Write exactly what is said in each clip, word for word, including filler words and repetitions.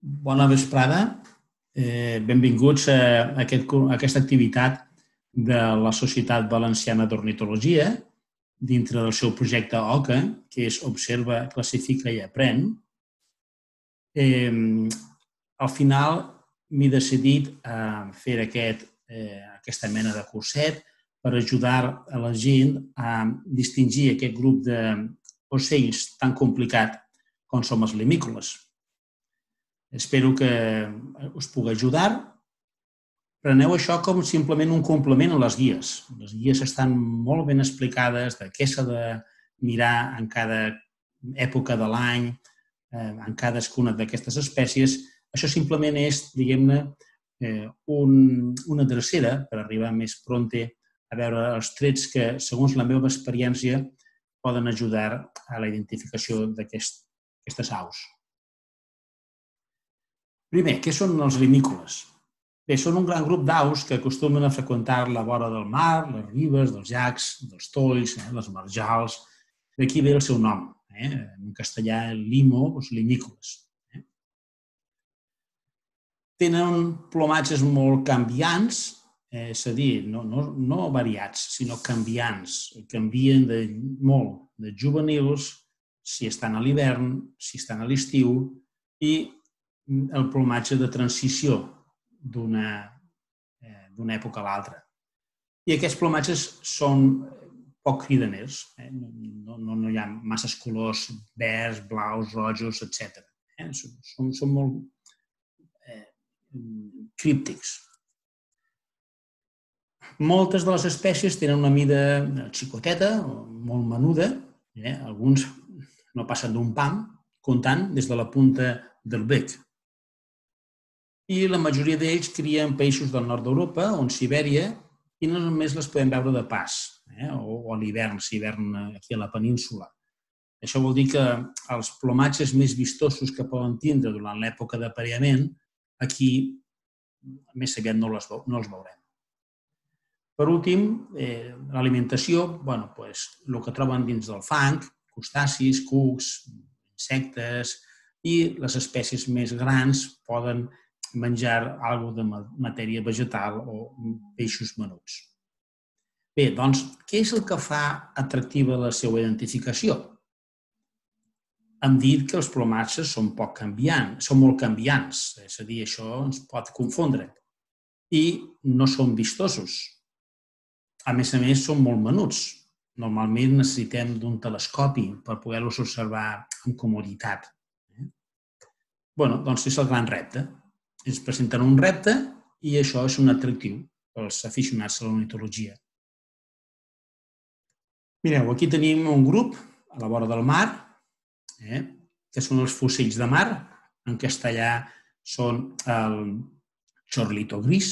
Bona vesprada. Eh, benvinguts a, aquest, a aquesta activitat de la Societat Valenciana d'Ornitologia dintre del seu projecte O C A, que és Observa, Classifica i Aprèn. Eh, al final m'he decidit a fer aquest, eh, aquesta mena de curset per ajudar a la gent a distingir aquest grup d'ocells tan complicat com són els limícoles. Espero que us pugui ajudar. Preneu això com simplement un complement a les guies. Les guies estan molt ben explicades de què s'ha de mirar en cada època de l'any, en cadascuna d'aquestes espècies. Això simplement és, diguem-ne, una drecera per arribar més prompte a veure els trets que, segons la meva experiència, poden ajudar a la identificació d'aquestes aus. Primer, què són els limícoles? Bé, són un gran grup d'aus que acostumen a freqüentar la vora del mar, les ribes, dels llacs, dels tolls, les marjals. D'aquí ve el seu nom. En castellà, limo, doncs limícoles. Tenen plomatges molt canviants, és a dir, no, no, no variats, sinó canviants. Canvien de, molt de juvenils, si estan a l'hivern, si estan a l'estiu, i el plomatge de transició d'una època a l'altra. I aquests plomatges són poc cridaners. No, no, no hi ha masses colors verds, blaus, rojos, etcètera. Són, són molt eh, críptics. Moltes de les espècies tenen una mida xicoteta, molt menuda. Eh? Alguns no passen d'un pam, comptant des de la punta del bec. I la majoria d'ells crien peixos del nord d'Europa o en Sibèria i no només les podem veure de pas, eh? o, o a l'hivern, si hivern aquí a la península. Això vol dir que els plomatges més vistosos que poden tindre durant l'època d'aparellament, aquí més aviat no, les, no els veurem. Per últim, eh, l'alimentació, bueno, pues, el que troben dins del fang, crustacis, cucs, insectes, i les espècies més grans poden menjar alguna de matèria vegetal o peixos menuts. Bé, doncs, què és el que fa atractiva la seva identificació? Hem dit que els plomatges són poc canviants, són molt canviants, és a dir, això ens pot confondre, i no són vistosos. A més a més, són molt menuts. Normalment necessitem d'un telescopi per poder-los observar amb comoditat. Bé, doncs és el gran repte. Ens presenten un repte i això és un atractiu pels aficionats a l'ornitologia. Mireu, aquí tenim un grup a la vora del mar, eh, que són els fusells de mar. En castellà són el chorlito gris.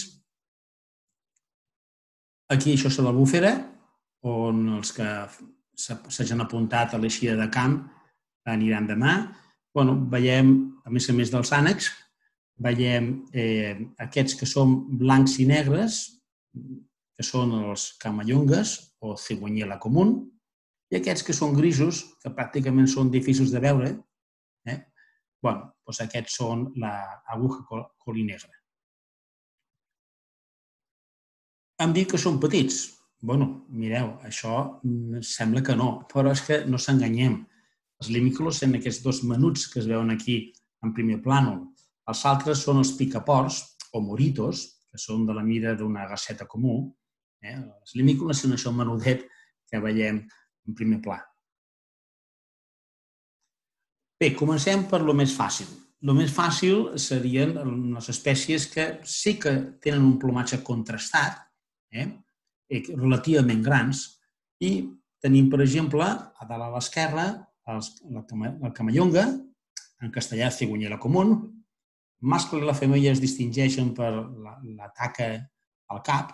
Aquí això és l'albufera, on els que s'hagin apuntat a l'eixida de camp aniran demà. Bueno, veiem, a més a més dels ànecs, veiem eh, aquests que són blancs i negres, que són els camallongues o cigonyela común, i aquests que són grisos, que pràcticament són difícils de veure, eh? bueno, doncs aquests són l'aguja colinegra. Hem dit que són petits. Bueno, mireu, això sembla que no, però és que no s'enganyem. Els limícoles són aquests dos menuts que es veuen aquí en primer plànol. Els altres són els picaports o moritos, que són de la mida d'una gasseta comú. Els limícoles són això menudet que veiem en primer pla. Bé, comencem per lo més fàcil. Lo més fàcil serien les espècies que sí que tenen un plomatge contrastat, eh, relativament grans, i tenim, per exemple, a dalt a l'esquerra, la camallonga, en castellà cigonyela común. El mascle i la femella es distingeixen per la taca al cap.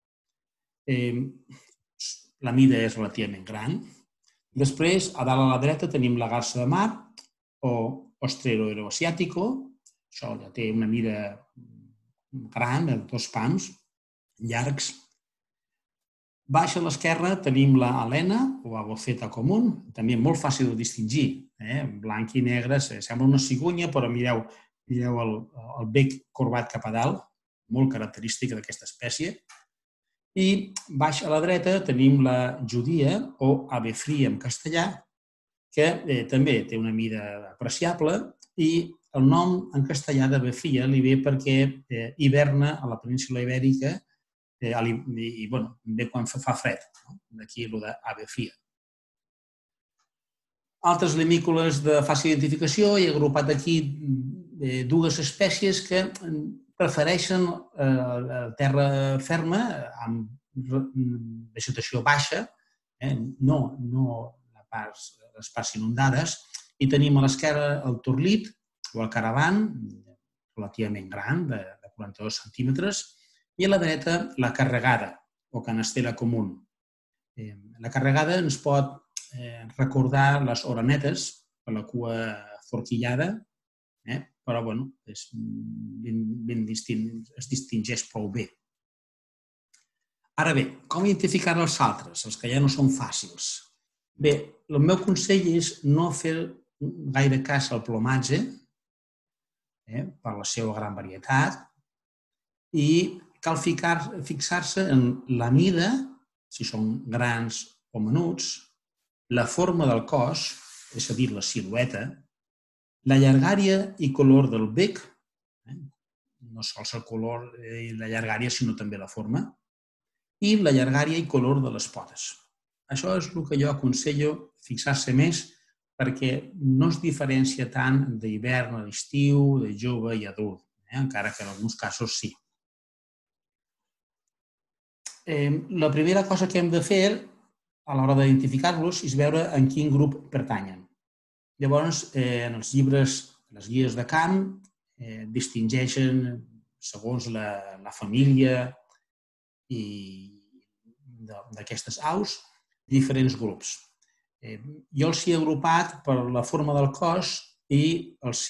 La mida és relativament gran. Després, a dalt a la dreta, tenim la garsa de mar o ostrero euroasiático. Això ja té una mida gran, de dos pams, llargs. Baix a l'esquerra tenim la alena o aboceta común, també molt fàcil de distingir. Blanc i negre, sembla una cigonyia, però mireu, veieu el, el bec corbat cap a dalt, molt característica d'aquesta espècie. I baix a la dreta tenim la judia, o ave fria en castellà, que eh, també té una mida apreciable i el nom en castellà d'ave fria li ve perquè eh, hiverna a la península ibèrica eh, i, bueno, ve quan fa fred. No? D'aquí el d'ave fria. Altres limícoles de fàcil identificació, he agrupat aquí dues espècies que prefereixen terra ferma amb vegetació baixa, no les parts inundades, i tenim a l'esquerra el torlit o el caravan, relativament gran, de quaranta-dos centímetres, i a la dreta la carregada, o canastera comú. La carregada ens pot recordar les orenetes per la cua forquillada, eh? però bueno, és ben, ben distint, es distingeix prou bé. Ara bé, com identificar els altres, els que ja no són fàcils? Bé, el meu consell és no fer gaire cas al plomatge, eh? per la seva gran varietat, i cal fixar-se en la mida, si són grans o menuts, la forma del cos, és a dir, la silueta, la llargària i color del bec, no sols el color i la llargària, sinó també la forma, i la llargària i color de les potes. Això és el que jo aconsello fixar-se més perquè no es diferencia tant d'hivern a l'estiu, de jove i adult, encara que en alguns casos sí. La primera cosa que hem de fer a l'hora d'identificar-los és veure en quin grup pertanyen. Llavors, en els llibres, les guies de camp, distingeixen, segons la família d'aquestes aus, diferents grups. Jo els he agrupat per la forma del cos i els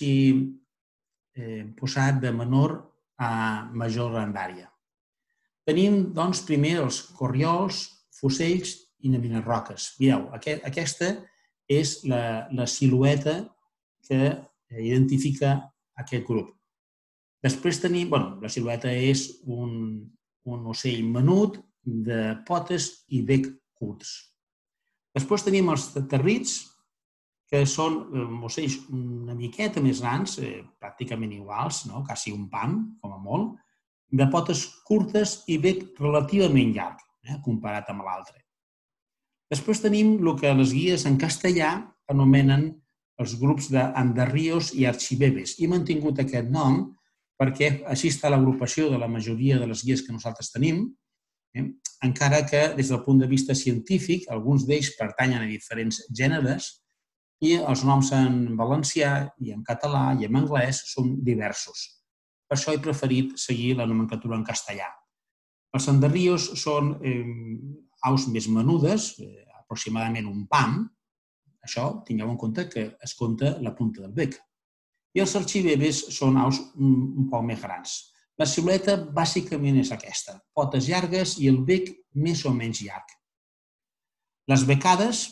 he posat de menor a major grandària. Tenim, doncs, primer els corriols, fusells i naminarroques. Mireu, aquesta és la silueta que identifica aquest grup. Després tenim, bueno, la silueta és un ocell menut de potes i bec curts. Després tenim els territs, que són ocells una miqueta més grans, pràcticament iguals, quasi un pam, com a molt, de potes curtes i bec relativament llarg, comparat amb l'altre. Després tenim el que les guies en castellà anomenen els grups d'andarrios i archibebes. I hem mantingut aquest nom perquè així està l'agrupació de la majoria de les guies que nosaltres tenim, encara que des del punt de vista científic alguns d'ells pertanyen a diferents gèneres i els noms en valencià i en català i en anglès són diversos. Per això he preferit seguir la nomenclatura en castellà. Els andarrios són aus més menudes, aproximadament un pam. Això, tingueu en compte que es compta la punta del bec. I els archibebes són aus un poc més grans. La silueta bàsicament és aquesta, potes llargues i el bec més o menys llarg. Les becades,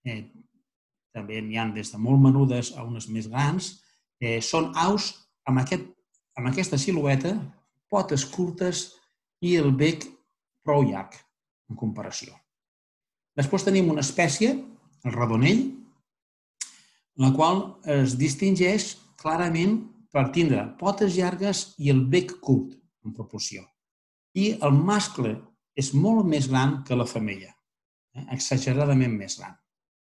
també n'hi ha des de molt menudes a unes més grans, són aus amb aquesta silueta, potes curtes i el bec prou llarg en comparació. Després tenim una espècie, el redonell, la qual es distingeix clarament per tindre potes llargues i el bec curt en proporció. I el mascle és molt més gran que la femella, exageradament més gran.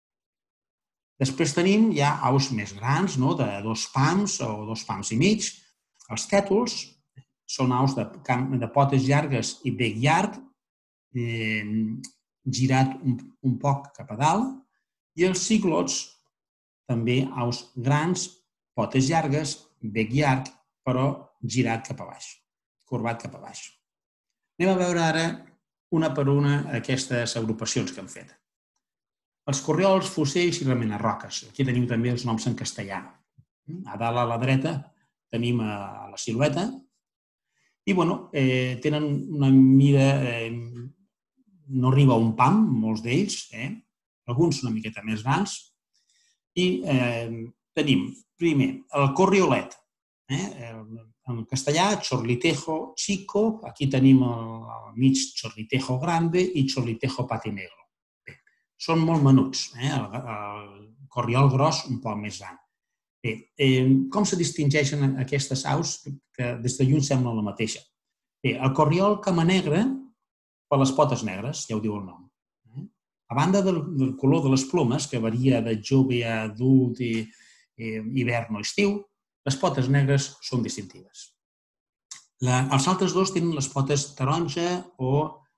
Després tenim ja aus més grans, de dos pams o dos pams i mig. Els tètols són aus de potes llargues i bec llarg, girat un poc cap a dalt, i els ciclots, també aus grans, potes llargues, bec llarg, però girat cap a baix, corbat cap a baix. Anem a veure ara una per una aquestes agrupacions que hem fet. Els corriols, fusells i remenarroques. Aquí tenim també els noms en castellà. A dalt a la dreta tenim la silueta i tenen una mida, no arriba a un pam, molts d'ells, alguns una miqueta més grans. I tenim, primer, el corriolet. En castellà, chorlitejo chico, aquí tenim al mig chorlitejo grande i chorlitejo patinegro. Són molt menuts, el corriol gros un poc més gran. Bé, com se distingeixen aquestes aus que des de lluny semblen la mateixa? Bé, el corriol camanegre per les potes negres, ja ho diu el nom. A banda del color de les plomes, que varia de jove a adult, hivern o estiu, les potes negres són distintives. Els altres dos tenen les potes taronja o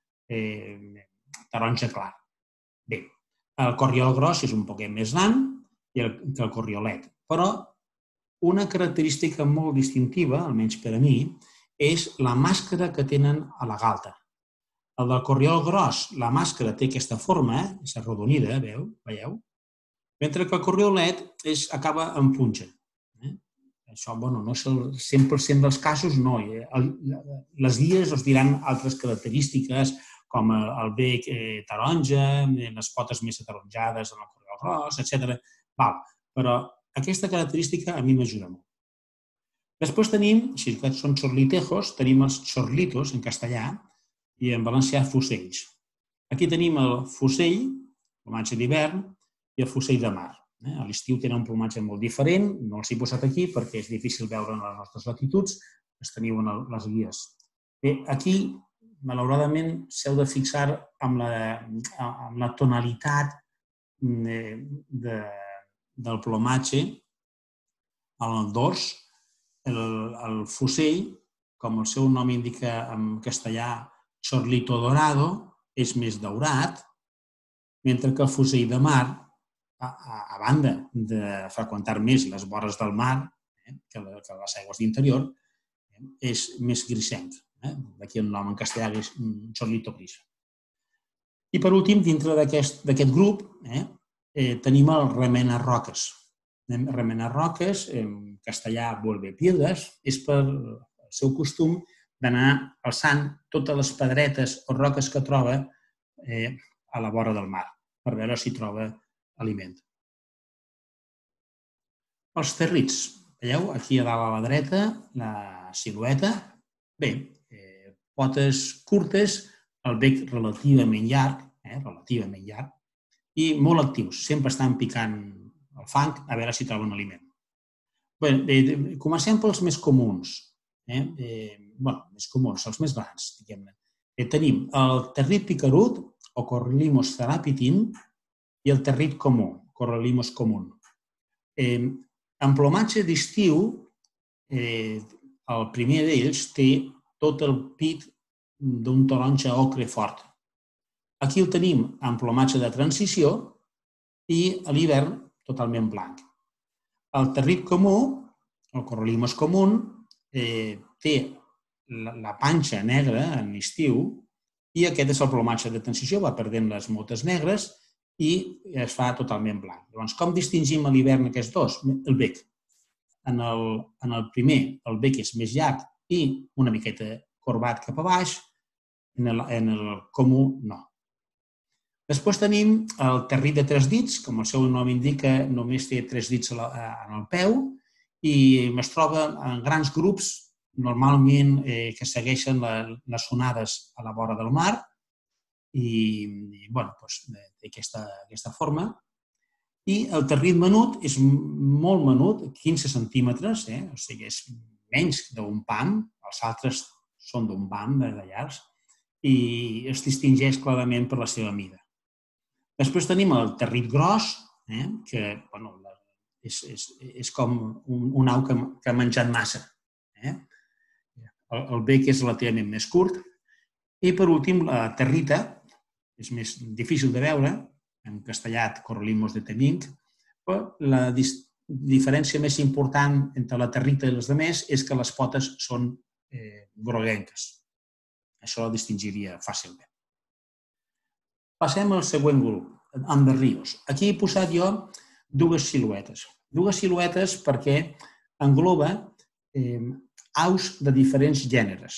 taronja clar. Bé, el corriol gros és un poquet més gran que el corriolet, però una característica molt distintiva, almenys per a mi, és la màscara que tenen a la galta. El del corriol gros, la màscara té aquesta forma, és arrodonida, veieu? Mentre que el corriolet acaba en punxa. Això, bueno, no és el cent per cent dels casos, no. Les guies us diran altres característiques, com el bec taronja, les potes més ataronjades en el corriol gros, etcètera. Però aquesta característica a mi m'ajuda molt. Després tenim, si són chorlitejos, tenim els chorlitos en castellà i en valencià fusells. Aquí tenim el fusell, plomatge d'hivern, i el fusell de mar. A l'estiu tenen un plomatge molt diferent, no els he posat aquí perquè és difícil veure en les nostres latituds, els teniu en les guies. Bé, aquí, malauradament, s'heu de fixar amb la tonalitat del plomatge al dors. El fusell, com el seu nom indica en castellà, chorlito dorado, és més daurat, mentre que el fusell de mar, a banda de freqüentar més les vores del mar que les aigües d'interior, és més grisenc. D'aquí el nom en castellà és chorlito gris. I per últim, dintre d'aquest grup, tenim el remenarroques. Remenarroques, en castellà vuelvepiedras, és per el seu costum d'anar alçant totes les pedretes o roques que troba a la vora del mar, per veure si troba aliment. Els territs. Veieu? Aquí a dalt a la dreta, la silueta. Bé, potes curtes, el bec relativament llarg, relativament llarg, i molt actius. Sempre estan picant el fang a veure si troben aliment. Bé, comencem pels més comuns. Bé, més comuns, els més grans, diguem-ne. Tenim el territ picarut, o Coryllimos therapitin, i el territ comú, Coryllimos común. En plomatge d'estiu, el primer d'ells té tot el pit d'un taronja ocre fort. Aquí el tenim en plomatge de transició i a l'hivern totalment blanc. El territ comú, el Coryllimos común, té la panxa negra en estiu i aquest és el plomatge de transició, va perdent les motes negres i es fa totalment blanc. Llavors, com distingim a l'hivern aquests dos? El bec. En el primer, el bec és més llarg i una miqueta corbat cap a baix, en el comú no. Després tenim el territ de tres dits, com el seu nom indica, només té tres dits en el peu i es troba en grans grups, normalment que segueixen les onades a la vora del mar i té aquesta forma. I el territ menut és molt menut, quinze centímetres, o sigui, és menys d'un pam, els altres són d'un pam de llargs, i es distingeix clarament per la seva mida. Després tenim el territ gros, que és com un au que ha menjat massa. El bec és relativament més curt. I per últim, la territa, és més difícil de veure, en castellà Coryllimos de Temminck, però la diferència més important entre la territa i les altres és que les potes són groguenques. Això la distingiria fàcilment. Passem al següent grup, Anderrios. Aquí he posat jo dues siluetes. Dues siluetes perquè engloba aus de diferents gèneres.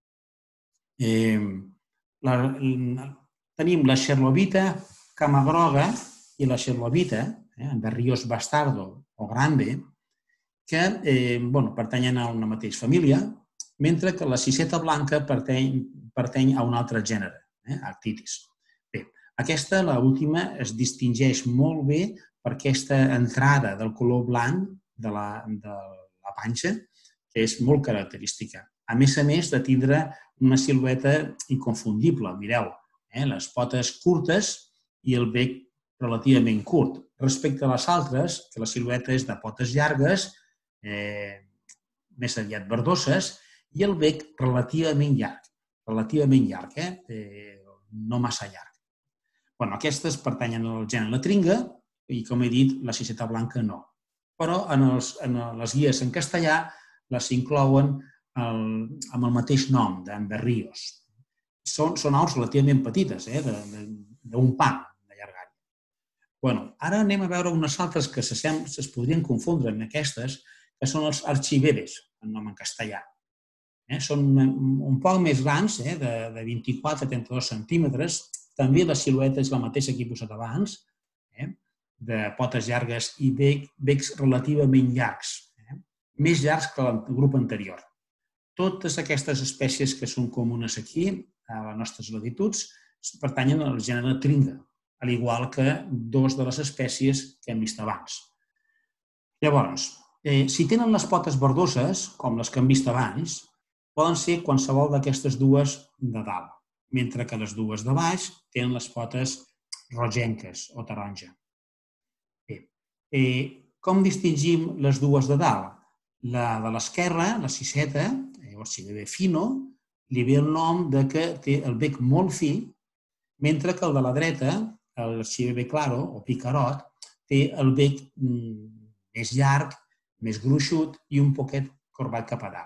Tenim la xerlovita camagroga i la xerlovita, Anderrios bastardo o grande, que eh, bueno, pertanyen a una mateixa família, mentre que la ciceta blanca pertany, pertany a un altre gènere, eh, Actitis. Bé, aquesta, l'última, es distingeix molt bé per aquesta entrada del color blanc de la, de la panxa, que és molt característica. A més a més de tindre una silueta inconfundible. Mireu, eh, les potes curtes i el bec relativament curt. Respecte a les altres, que la silueta és de potes llargues, eh, més aviat verdoses, i el bec relativament llarg. Relativament llarg, eh? eh no massa llarg. Bueno, aquestes pertanyen al gènere Tringa i, com he dit, la ciceta blanca no. Però en, els, en les guies en castellà les inclouen el, amb el mateix nom, d'Anderrios. Són, són aus relativament petites, eh? d'un pam de llargària. Bueno, ara anem a veure unes altres que se, es podrien confondre amb aquestes, que són els archivedes, el nom en castellà. Eh? Són un poc més grans, eh? de, de vint-i-quatre a trenta-dos centímetres. També la silueta és la mateixa que he posat abans, eh? de potes llargues i bec, becs relativament llargs, eh? més llargs que el grup anterior. Totes aquestes espècies que són comunes aquí, a les nostres latituds, pertanyen al gènere Tringa, al igual que dos de les espècies que hem vist abans. Llavors, eh, si tenen les potes verdoses, com les que hem vist abans, poden ser qualsevol d'aquestes dues de dalt, mentre que les dues de baix tenen les potes rogenques o taronja. Bé, eh, com distingim les dues de dalt? La de l'esquerra, la ciceta, o Archivebe fino, li ve el nom de que té el bec molt fi, mentre que el de la dreta, l'Archivebe claro o picarot, té el bec més llarg, més gruixut i un poquet corbat cap a dalt.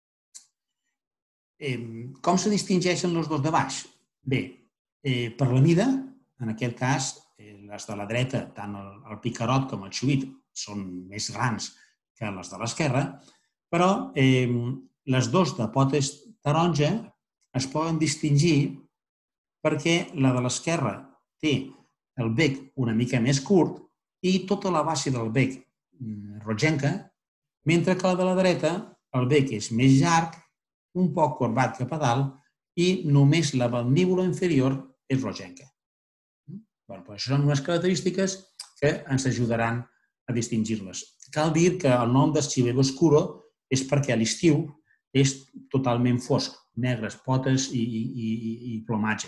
Com se distingeixen els dos de baix? Bé, per la mida, en aquest cas, les de la dreta, tant el picarot com el xuit, són més grans que les de l'esquerra, però les dues de potes taronja es poden distingir perquè la de l'esquerra té el bec una mica més curt i tota la base del bec rogenca, mentre que la de la dreta el bec és més llarg, un poc corbat cap a dalt i només la mandíbula inferior és rogenca. Bueno, doncs això són unes característiques que ens ajudaran a distingir-les. Cal dir que el nom d'Archivebe oscuro és perquè a l'estiu és totalment fosc, negres potes i, i, i plomatge.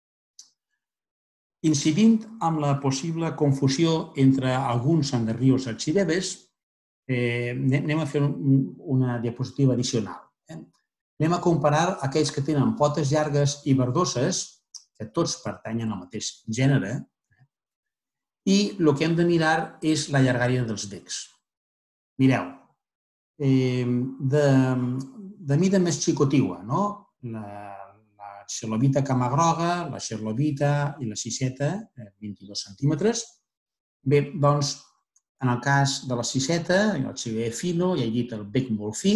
Incidint amb la possible confusió entre alguns Anderrios archivebes, eh, anem a fer una diapositiva addicional. Eh? Anem a comparar aquells que tenen potes llargues i verdoses, que tots pertanyen al mateix gènere, i el que hem de mirar és la llargària dels becs. Mireu, de, de mida més xicotigua, no? La, la xerlovita camagroga, la xerlovita i la ciceta, vint-i-dos centímetres. Bé, doncs, en el cas de la ciceta, el Archivebe fino, ja he dit el bec molt fi.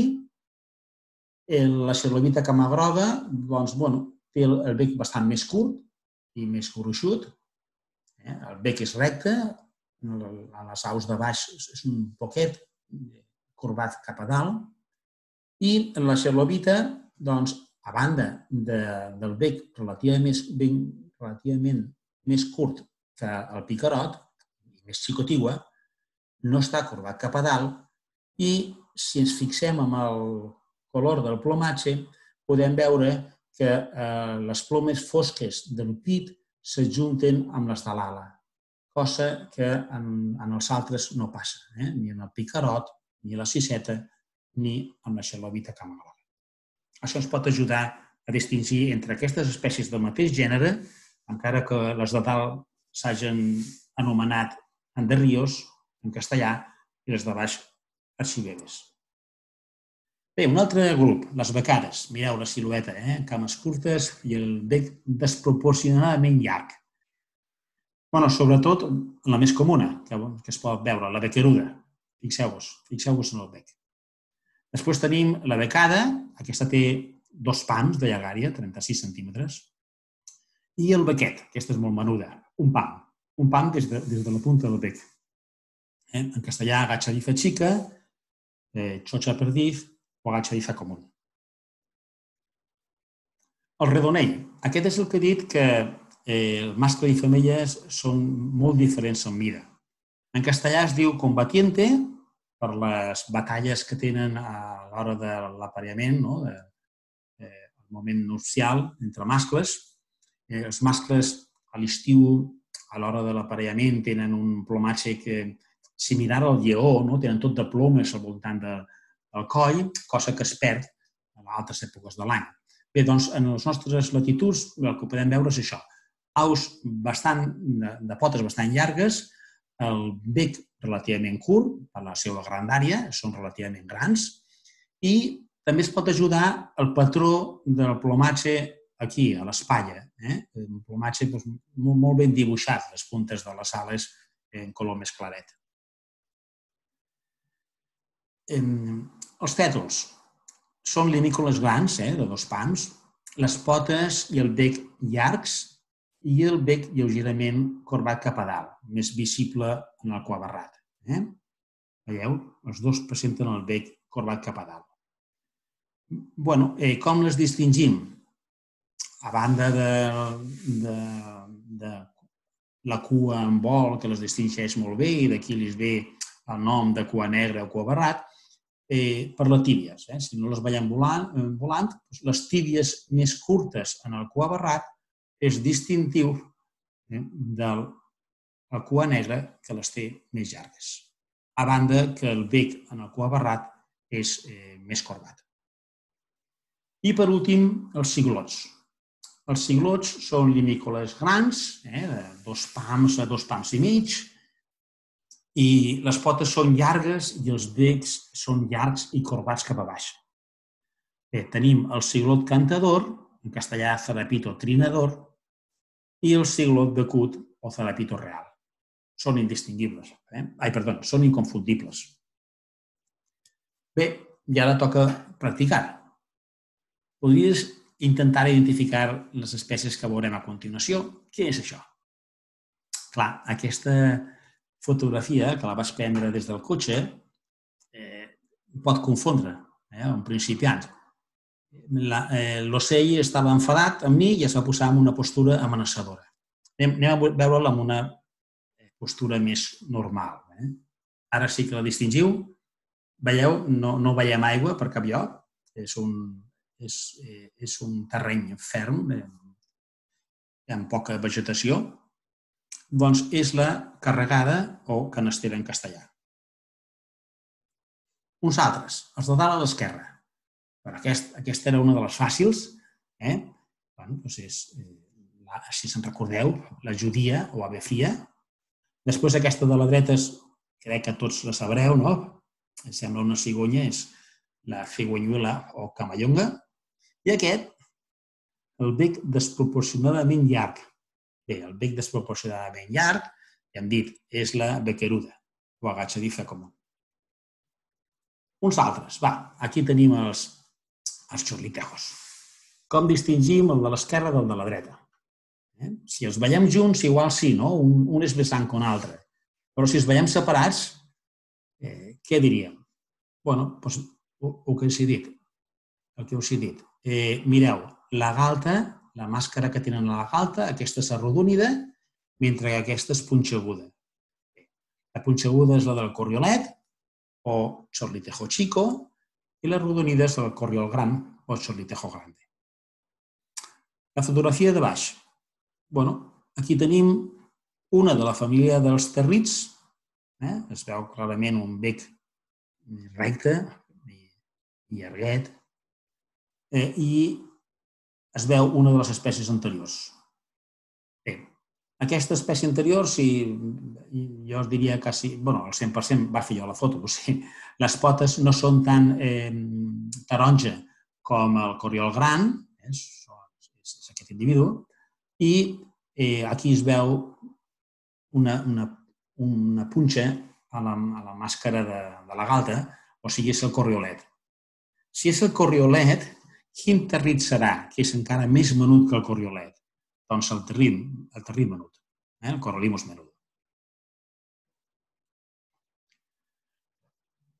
La xerlovita camagroga, doncs, bueno, té el bec bastant més curt i més gruixut. El bec és recte, a les aus de baix és un poquet corbat cap a dalt, i la xerlovita, doncs, a banda de, del bec relativament, relativament més curt que el picarot, més xicotigua, no està corbat cap a dalt, i si ens fixem en el color del plomatge, podem veure que eh, les plomes fosques del pit s'adjunten amb les de l'ala, cosa que en, en els altres no passa, eh? ni en el picarot, ni a la ciceta, ni amb la xerlovita camagroga. Això ens pot ajudar a distingir entre aquestes espècies del mateix gènere, encara que les de dalt s'hagin anomenat Anderrios, en castellà, i les de baix Archivebes. Bé, un altre grup, les becades. Mireu la silueta, eh? Cames curtes i el bec desproporcionadament llarg. Bueno, sobretot la més comuna, que es pot veure, la bequeruda. Fixeu-vos, fixeu-vos en el bec. Després tenim la becada, aquesta té dos pams de llargària, trenta-sis centímetres, i el bequet, aquesta és molt menuda, un pam, un pam des de, des de la punta del bec. Eh? En castellà, gatxarifa xica, eh, xocha perdiz o agachadiza comú. El redonell. Aquest és el que he dit que eh, el mascle i femelles són molt diferents en mida. En castellà es diu combatiente per les batalles que tenen a l'hora de l'aparellament, no? de, eh, el moment nupcial entre mascles. Eh, els mascles a l'estiu, a l'hora de l'aparellament, tenen un plomatge que, similar al lleó, no? Tenen tot de plomes al voltant de, del coll, cosa que es perd en altres èpoques de l'any. Bé, doncs, en les nostres latituds el que podem veure és això. Aus bastant, de, de potes bastant llargues, el bec relativament curt, per la seva grandària, són relativament grans, i també es pot ajudar el patró del plomatge aquí, a l'espatlla. Eh? Un plomatge doncs, molt, molt ben dibuixat, les puntes de les ales en color més claret. Els tètols són limícoles grans, eh, de dos pams, les potes i el bec llargs i el bec lleugerament corbat cap a dalt, més visible en el coabarrat. Eh? Veieu? Els dos presenten el bec corbat cap a dalt. Bueno, eh, com les distingim? A banda de, de, de la cua en vol, que les distingeix molt bé, i d'aquí li ve el nom de cua negra o cua barrat, eh, per les tíbies. Eh? Si no les veiem volant, volant, les tíbies més curtes en el cua barrat és distintiu eh, de la cua negra que les té més llargues. A banda que el bec en el cua barrat és eh, més corbat. I per últim, els ciglots. Els ciglots són limícoles grans, eh, de dos pams a dos pams i mig, i les potes són llargues i els becs són llargs i corbats cap a baix. Bé, tenim el ciglot cantador, en castellà cerapito trinador, i el ciglot becut o cerapito real. Són indistingibles. Eh? Ai, perdó, són inconfundibles. Bé, i ara toca practicar. Podries intentar identificar les espècies que veurem a continuació. Què és això? Clar, aquesta fotografia, que la vaig prendre des del cotxe, eh, pot confondre eh, un principiant. L'ocell estava enfadat amb mi i es va posar en una postura amenaçadora. Anem, anem a veure'l en una postura més normal. Eh? Ara sí que la distingiu. Veieu, no, no veiem aigua per cap lloc. És un, és, és un terreny ferm, eh, amb poca vegetació. Doncs és la carregada o canastera en castellà. Uns altres, els de dalt a l'esquerra. Aquest, aquesta era una de les fàcils. Eh? Bueno, doncs és, la, si se'n recordeu, la judia o ave fria. Després aquesta de la dreta, crec que tots la sabreu, no? Em sembla una cigonya, és la cigonyuela o camallonga. I aquest, el bec desproporcionadament llarg. Bé, el bec desproporcionadament llarg, ja hem dit, és la bequeruda, o agachadiza comú. Uns altres, va, aquí tenim els, els chorlitejos. Com distingim el de l'esquerra del de la dreta? Eh? Si els veiem junts, igual sí, no? Un, un és més gran que un altre. Però si els veiem separats, eh, què diríem? Bueno, doncs, el, el que us he dit. El que us he dit. Eh, mireu, la galta, la màscara que tenen a la galta, aquesta és arrodonida, mentre que aquesta és punxeguda. La punxeguda és la del corriolet, o chorlitejo chico, i l'arrodonida és el corriol gran, o chorlitejo grande. La fotografia de baix. Bueno, aquí tenim una de la família dels territs. Eh? Es veu clarament un bec recte i llarguet. Eh, I es veu una de les espècies anteriors. Bé, aquesta espècie anterior, si jo us diria quasi, bueno, al cent per cent va fer jo la foto, o sigui, les potes no són tan eh, taronja com el corriol gran, eh, és, és aquest individu, i eh, aquí es veu una, una, una punxa a la, a la màscara de, de la galta, o sigui, és el corriolet. Si és el corriolet, quin territ serà, que és encara més menut que el corriolet? Doncs el territ, el territ menut, eh? El corrolimus menut.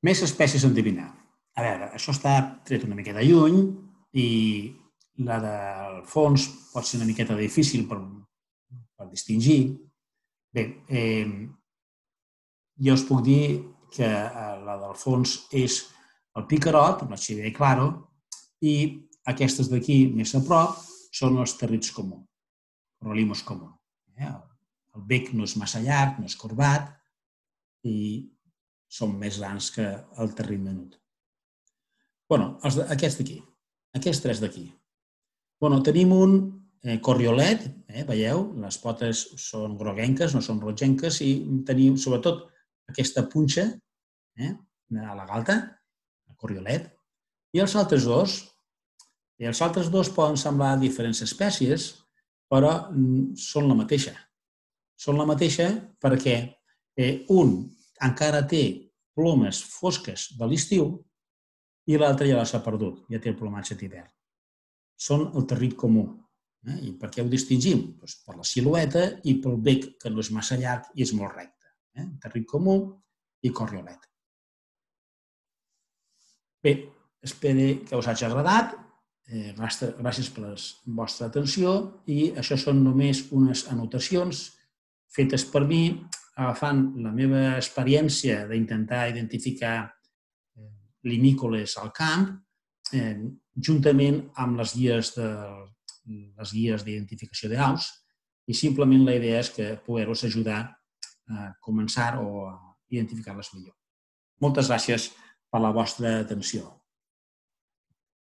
Més espècies a endevinar. A veure, això està tret una miqueta lluny i la del fons pot ser una miqueta difícil per, per distingir. Bé, eh, jo us puc dir que la del fons és el picarot, la xivera claro, i aquestes d'aquí, més a prop, són els territs comuns, Coralimus comú. El bec no és massa llarg, no és corbat i són més grans que el territ menut. Bueno, aquests d'aquí, aquests tres d'aquí. Bueno, tenim un corriolet, eh, veieu, les potes són groguenques, no són rogenques, i tenim sobretot aquesta punxa eh, a la galta, el corriolet, i els altres dos, i els altres dos poden semblar diferents espècies, però són la mateixa. Són la mateixa perquè un encara té plomes fosques de l'estiu i l'altre ja les ha perdut, ja té el plomatge d'hivern. Són el territ comú. I per què ho distingim? Per la silueta i pel bec, que no és massa llarg i és molt recte. Territ comú i corriolet. Bé, espero que us hagi agradat. Gràcies per la vostra atenció i això són només unes anotacions fetes per mi, agafant la meva experiència d'intentar identificar limícoles al camp, juntament amb les guies les guies d'identificació d'aus, i simplement la idea és que poder-vos ajudar a començar o a identificar-les millor. Moltes gràcies per la vostra atenció.